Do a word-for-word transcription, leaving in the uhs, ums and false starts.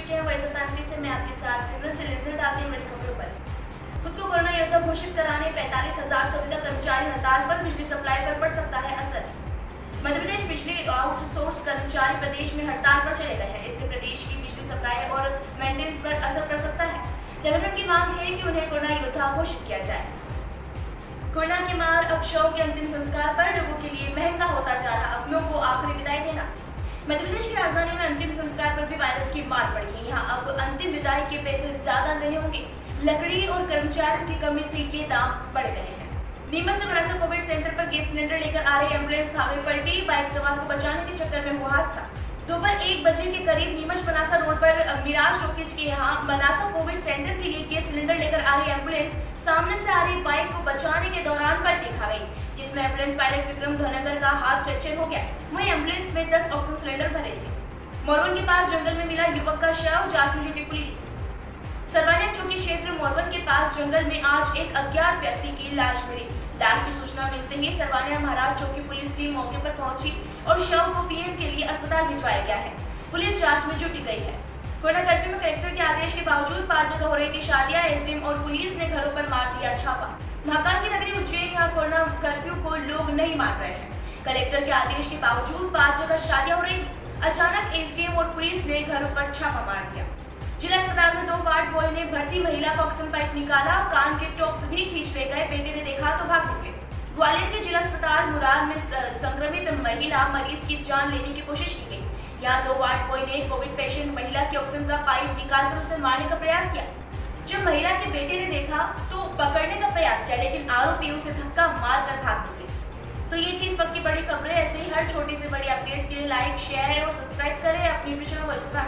चुके हैं voice of family से। मैं आपके साथ सिमरन। चलिए नजर डालते हैं बड़ी खबरों पर। खुद को कोरोना योद्धा घोषित कराने पैंतालीस हजार संविदा कर्मचारी हड़ताल पर। बिजली सप्लाई पर पड़ सकता है असर। मध्य प्रदेश बिजली आउटसोर्स कर्मचारी प्रदेश में हड़ताल पर चले गए हैं। इससे प्रदेश की बिजली सप्लाई और मेंटेनेंस पर असर पड़ सकता है। संगठन की मांग है कि उन्हें कोरोना योद्धा घोषित किया जाए। कोरोना की मार अब शव के अंतिम संस्कार पर। लोगों के लिए महंगा होता जा रहा अपनों को आखिरी विदाई देना। मध्य प्रदेश की राजधानी में अंतिम संस्कार पर भी वायरस की मार पड़ी है। यहाँ अब अंतिम विदाई के पैसे ज्यादा देने होंगे। लकड़ी और कर्मचारियों की कमी से ये दाम बढ़ गए हैं। नीमच से मनासा कोविड सेंटर पर गैस सिलेंडर लेकर आ रही एम्बुलेंस खा गई पलटी। बाइक सवार को बचाने के चक्कर में हुआ हादसा। दोपहर एक बजे के करीब नीमच मनासा रोड पर मिराज टॉकीज के यहाँ मनासा कोविड सेंटर के लिए गैस सिलेंडर लेकर आ रही एम्बुलेंस सामने से आ रही बाइक को बचाने के दौरान पलटी खा गई, जिसमें एम्बुलेंस पायलट विक्रम धनगर का हाथ फ्रैक्चर हो गया। वहीं एम्बुलेंस में दस ऑक्सीजन सिलेंडर भरे थे। मोरवन के पास जंगल में मिला युवक का शव। जांच में जुटी पुलिस। सरवानिया चौकी क्षेत्र मोरवन के पास जंगल में आज एक अज्ञात व्यक्ति की लाश मिली। लाश की सूचना मिलते ही सरवानिया महाराज चौकी पुलिस टीम मौके पर पहुंची और शव को पीएम के लिए अस्पताल भिजवाया गया है। पुलिस जांच में जुटी गई है। कोरोना कर्फ्यू में कलेक्टर के आदेश के बावजूद पांच जगह हो रही थी शादियां। एसडीएम और पुलिस ने घरों पर मार दिया छापा। महाकाल की नगरी उज्जैन, यहाँ कोरोना कर्फ्यू को लोग नहीं मान रहे हैं। कलेक्टर के आदेश के बावजूद पांच जगह शादियां हो रही थी। अचानक एसडीएम और पुलिस ने घरों पर छापा मार दिया। जिला अस्पताल में दो वार्ड बॉय ने भर्ती महिला का ऑक्सीजन पाइप निकाला। कान के टॉप्स भी खींच ले गए। बेटे ने देखा तो भाग निकले। ग्वालियर के जिला अस्पताल मुरार में संक्रमित महिला मरीज की जान लेने की कोशिश की गई। यहाँ दो वार्ड बॉय ने कोविड पेशेंट महिला के ऑक्सीजन का पाइप निकालकर उसे मारने का प्रयास किया। जब महिला के बेटे ने देखा तो पकड़ने का प्रयास किया, लेकिन आरोपी उसे धक्का मारकर भाग निकले। तो ये थी इस वक्त की बड़ी खबरें। ऐसे ही हर छोटी से बड़ी अपडेट्स के लिए लाइक, शेयर और सब्सक्राइब करें अपनी YouTube channel voice of family.